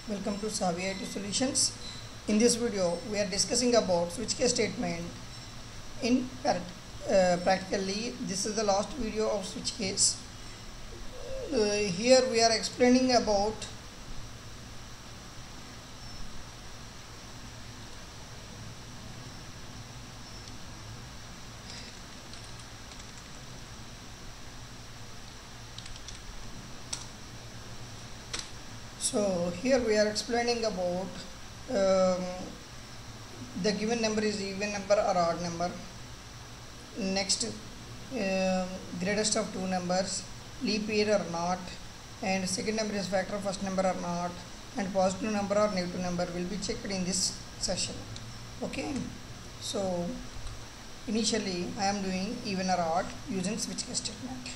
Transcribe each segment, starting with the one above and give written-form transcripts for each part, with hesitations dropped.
Welcome to Savvy IT Solutions. In this video, we are discussing about switch case statement. Practically, this is the last video of switch case. Here we are explaining about the given number is even number or odd number. Next, greatest of two numbers, leap year or not, and second number is factor of first number or not, and positive number or negative number will be checked in this session. Okay, so initially I am doing even or odd using switch case statement.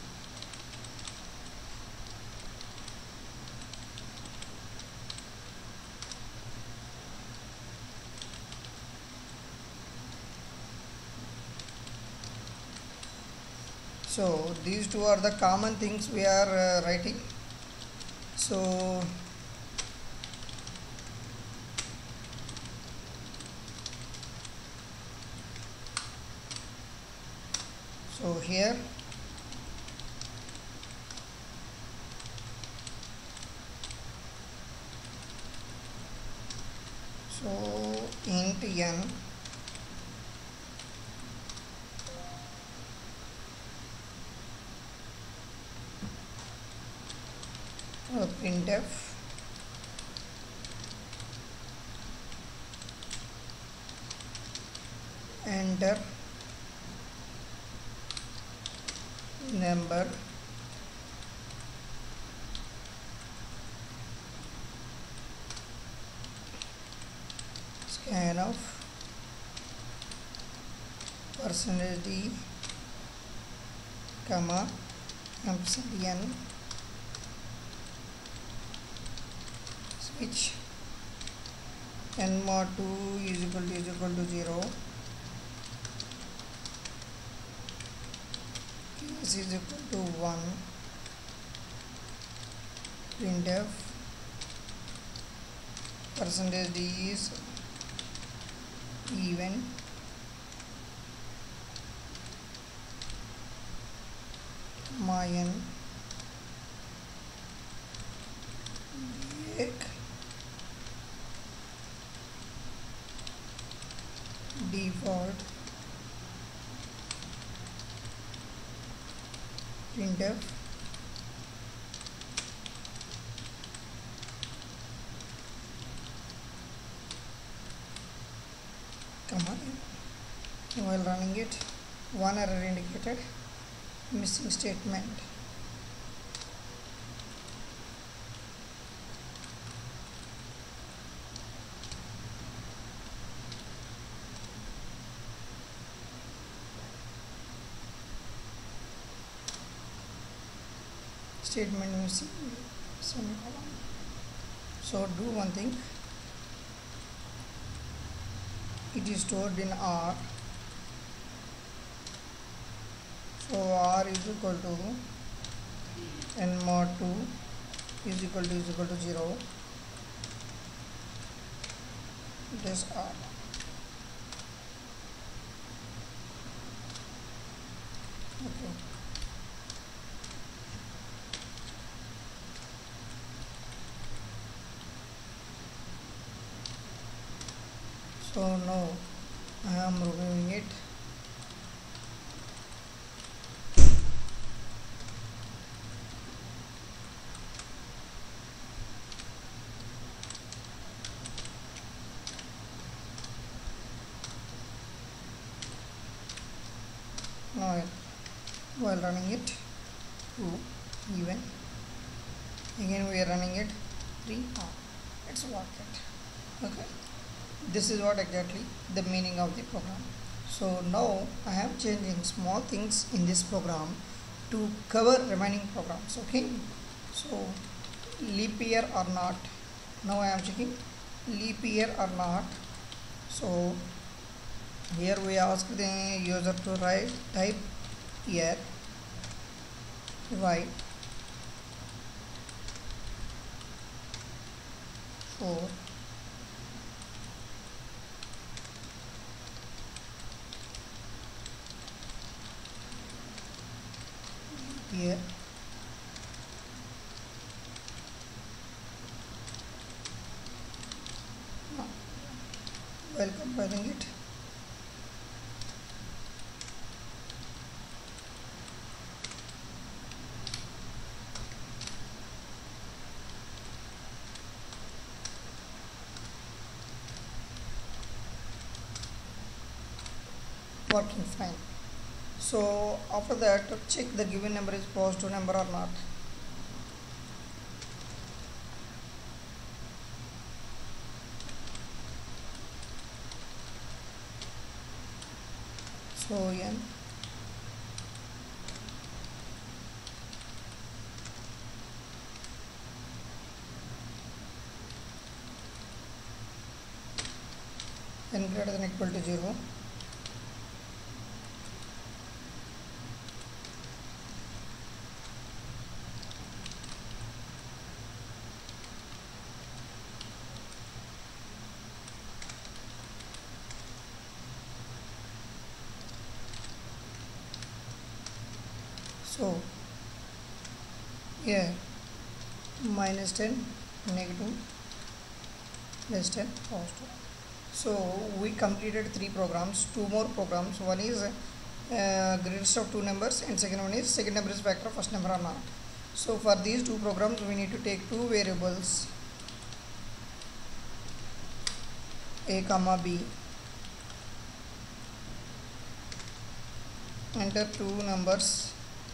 So these two are the common things we are writing. So here int n printf enter number scan of %d comma ampersand n switch n mod 2 is equal to 0, case is equal to 1, printf %d is even, comma n break default printf comma n. While running it, one error indicated, missing statement. Statement missing semicolon. So do one thing, it is stored in R. So R is equal to n mod 2 is equal to 0. It is R. Okay. So now I am reviewing it. Now while running it, 2 even, again we are running it 3 odd. Let's work it. Okay, this is what exactly the meaning of the program. So now I am changing small things in this program to cover remaining programs. Okay, so leap year or not, now I am checking leap year or not. So here we ask the user to type year, write 4 here. Now, while compiling it, working fine. So after that, check the given number is positive number or not. So n n greater than equal to 0. So here -10, negative, less 10, positive. So we completed 3 programs, 2 more programs. One is greatest of 2 numbers, and second one is second number is factor of first number or not. So for these 2 programs we need to take 2 variables, a comma b, enter 2 numbers,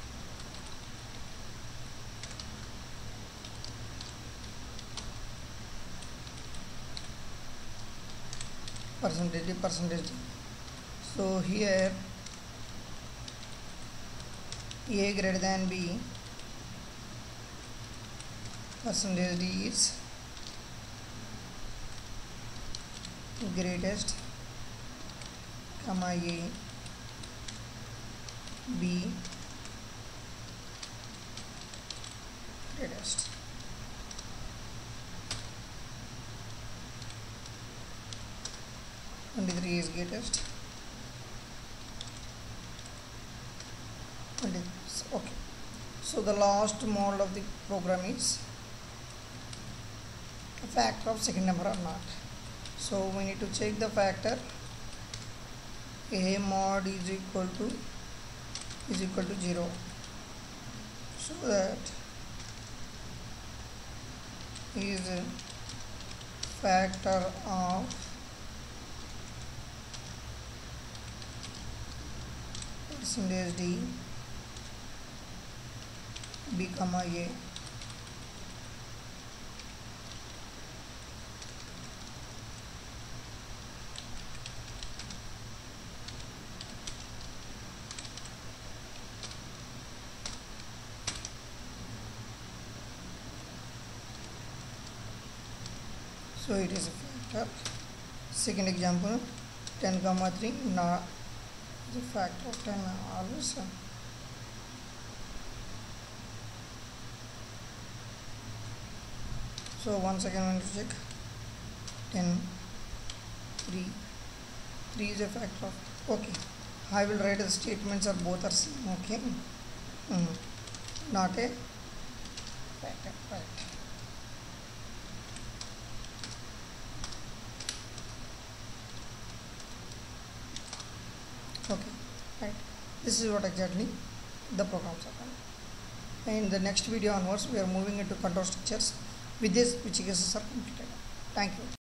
percentage. So here a greater than b, percentage d is greatest, comma a, b greatest. And 23 is greatest. 23. Okay. So the last model of the program is a factor of second number or not. So we need to check the factor. A mod is equal to 0. So that is a factor of percentage d, b comma a. So it is a factor. Second example, 10 comma 3 not the factor of 10 always. So once again I want to check 10, 3 is a factor of, okay, I will write the statements are both are same, okay, not a factor, right. Okay, right. This is what exactly the programs are. In the next video onwards, we are moving into control structures. With this, which cases are completed. Thank you.